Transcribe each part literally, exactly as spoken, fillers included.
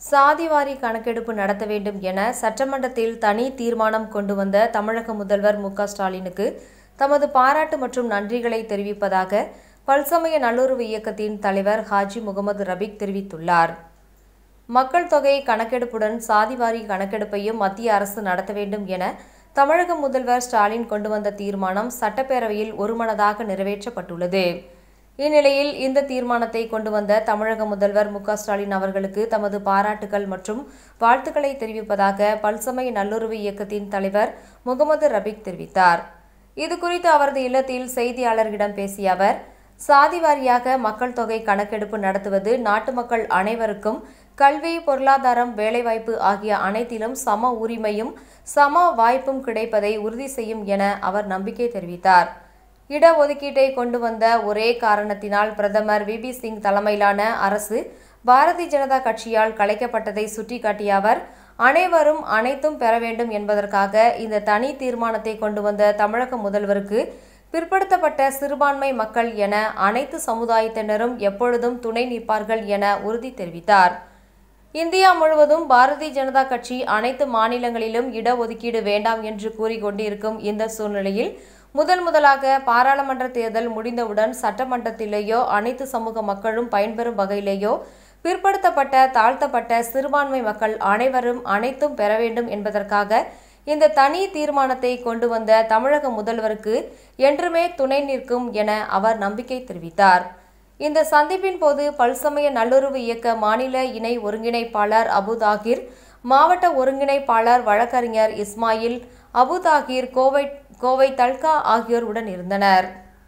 சாதிவாரி கணக்கெடுப்பு நடத்த வேண்டும் என சட்டமன்றத்தில் தனி தீர்மானம் கொண்டு வந்த தமிழக முதல்வர் மு க ஸ்டாலினுக்கு தமது பாராட்டு மற்றும் நன்றிகளை தெரிவிப்பதாக பல்சமய நல்லுறவு இயக்கத்தின் தலைவர் ஹாஜி முகமது ரபீக் தெரிவித்துள்ளார். மக்கள் தொகை கணக்கெடுப்புடன் சாதிவாரி கணக்கெடுப்பையும் மத்திய அரசு நடத்த வேண்டும் என தமிழக முதல்வர் ஸ்டாலின் கொண்டு வந்த தீர்மானம் சட்டப்பேரவையில் ஒருமனதாக நிறைவேற்றப்பட்டுள்ளது. இந்நிலையில் இந்த தீர்மானத்தை கொண்டு வந்த தமிழக முதல்வர் மு க ஸ்டாலின் அவர்களுக்கு தமது பாராட்டுகள் மற்றும் வாழ்த்துக்களை தெரிவிப்பதாக பல்சமய நல்லுறவு இயக்கத்தின் தலைவர் முகமது ரபீக் தெரிவித்தார். இதுகுறித்து அவரது இல்லத்தில் செய்தியாளர்களிடம் பேசிய அவர், சாதிவாரியாக மக்கள் தொகை கணக்கெடுப்பு நடத்துவது நாட்டு மக்கள் அனைவருக்கும் கல்வி, பொருளாதாரம், வேலைவாய்ப்பு ஆகிய அனைத்திலும் சம உரிமையும் சம வாய்ப்பும் கிடைப்பதை உறுதி செய்யும் என அவர் நம்பிக்கை தெரிவித்தார். இடஒதுக்கீட்டை கொண்டு வந்த ஒரே காரணத்தினால் பிரதமர் வி பி சிங் தலைமையிலான அரசு பாரதிய ஜனதா கட்சியால் கலைக்கப்பட்டதை சுட்டிக்காட்டிய அவர், அனைவரும் அனைத்தும் பெற வேண்டும் என்பதற்காக இந்த தனி தீர்மானத்தை கொண்டு வந்த தமிழக முதல்வருக்கு பிற்படுத்தப்பட்ட சிறுபான்மை மக்கள் என அனைத்து சமுதாயத்தினரும் எப்பொழுதும் துணை நிற்பார்கள் என உறுதி தெரிவித்தார். இந்தியா முழுவதும் பாரதிய ஜனதா கட்சி அனைத்து மாநிலங்களிலும் இடஒதுக்கீடு வேண்டாம் என்று கூறிக்கொண்டிருக்கும் இந்த சூழ்நிலையில் முதல் முதலாக பாராளுமன்ற தேர்தல் முடிந்தவுடன் சட்டமன்றத்திலேயோ அனைத்து சமூக மக்களும் பயன்பெறும் வகையிலேயோ பிற்படுத்தப்பட்ட, தாழ்த்தப்பட்ட சிறுபான்மை மக்கள் அனைவரும் அனைத்தும் பெற வேண்டும் என்பதற்காக இந்த தனி தீர்மானத்தை கொண்டு வந்த தமிழக முதல்வருக்கு என்றுமே துணை நிற்கும் என அவர் நம்பிக்கை தெரிவித்தார். இந்த சந்திப்பின் போது பல்சமய நல்லுறவு இயக்க மாநில இணை ஒருங்கிணைப்பாளர் அபு தாகிர், மாவட்ட ஒருங்கிணைப்பாளர் வழக்கறிஞர் இஸ்மாயில், அபு தாகிர், கோவை கோவை தல்கா ஆகியோர் உடன் இருந்தனர்.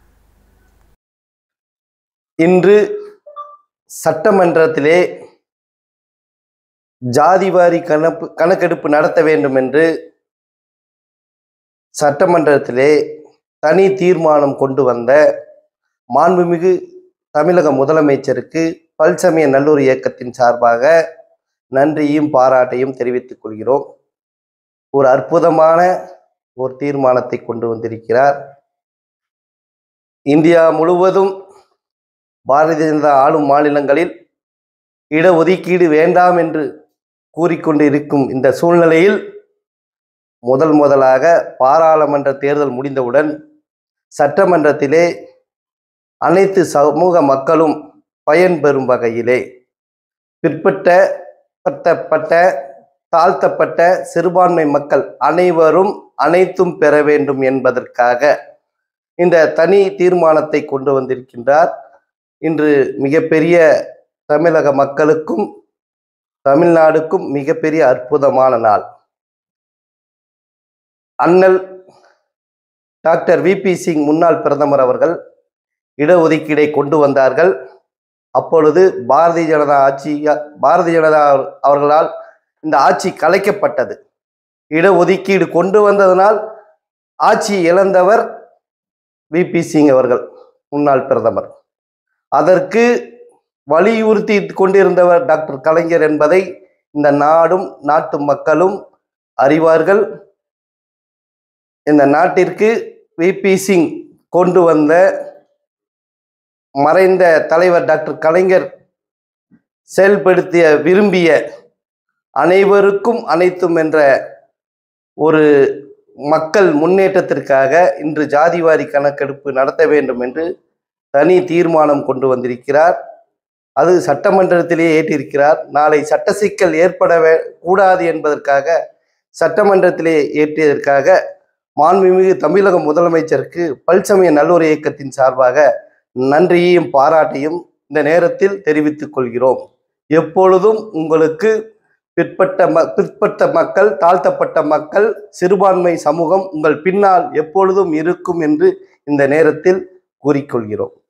இன்று சட்டமன்றத்திலே ஜாதிவாரி கணப்பு கணக்கெடுப்பு நடத்த வேண்டும் என்று சட்டமன்றத்திலே தனி தீர்மானம் கொண்டு வந்த மாண்புமிகு தமிழக முதலமைச்சருக்கு பல்சமய நல்லுறவு இயக்கத்தின் சார்பாக நன்றியும் பாராட்டையும் தெரிவித்துக் கொள்கிறோம். ஒரு அற்புதமான ஒரு தீர்மானத்தை கொண்டு வந்திருக்கிறார். இந்தியா முழுவதும் பாரதிய ஜனதா ஆளும் மாநிலங்களில் இடஒதுக்கீடு வேண்டாம் என்று கூறிக்கொண்டு இருக்கும் இந்த சூழ்நிலையில் முதல் முதலாக பாராளுமன்ற தேர்தல் முடிந்தவுடன் சட்டமன்றத்திலே அனைத்து சமூக மக்களும் பயன்பெறும் வகையிலே பிற்பட்ட தாழ்த்தப்பட்ட சிறுபான்மை மக்கள் அனைவரும் அனைத்தும் பெற வேண்டும் என்பதற்காக இந்த தனி தீர்மானத்தை கொண்டு வந்திருக்கின்றார். இன்று மிகப்பெரிய தமிழக மக்களுக்கும் தமிழ்நாடுக்கும் மிகப்பெரிய அற்புதமான நாள். அண்ணல் டாக்டர் வி பி சிங் முன்னாள் பிரதமர் அவர்கள் இடஒதுக்கீடை கொண்டு வந்தார்கள். அப்பொழுது பாரதிய ஜனதா ஆட்சி பாரதிய ஜனதா அவர்களால் இந்த ஆட்சி கலைக்கப்பட்டது. இடஒதுக்கீடு கொண்டு வந்ததனால் ஆட்சி இழந்தவர் வி பி சிங் அவர்கள், முன்னாள் பிரதமர். அதற்கு வலியுறுத்தி கொண்டிருந்தவர் டாக்டர் கலைஞர் என்பதை இந்த நாடும் நாட்டு மக்களும் அறிவார்கள். இந்த நாட்டிற்கு வி பி சிங் கொண்டு வந்த மறைந்த தலைவர் டாக்டர் கலைஞர் செயல்படுத்திய விரும்பிய அனைவருக்கும் அனைத்தும் என்ற ஒரு மக்கள் முன்னேற்றத்திற்காக இன்று ஜாதிவாரி கணக்கெடுப்பு நடத்த வேண்டும் என்று தனி தீர்மானம் கொண்டு வந்திருக்கிறார். அது சட்டமன்றத்திலேயே ஏற்றிருக்கிறார். நாளை சட்ட சிக்கல் ஏற்பட கூடாது என்பதற்காக சட்டமன்றத்திலே ஏற்றியதற்காக மாண்புமிகு தமிழக முதலமைச்சருக்கு பல்சமய நல்லுறவு இயக்கத்தின் சார்பாக நன்றியையும் பாராட்டையும் இந்த நேரத்தில் தெரிவித்துக் கொள்கிறோம். எப்பொழுதும் உங்களுக்கு பிற்பட்ட ம பிற்பட்ட மக்கள், தாழ்த்தப்பட்ட மக்கள், சிறுபான்மை சமூகம் உங்கள் பின்னால் எப்பொழுதும் இருக்கும் என்று இந்த நேரத்தில் கூறிக்கொள்கிறோம்.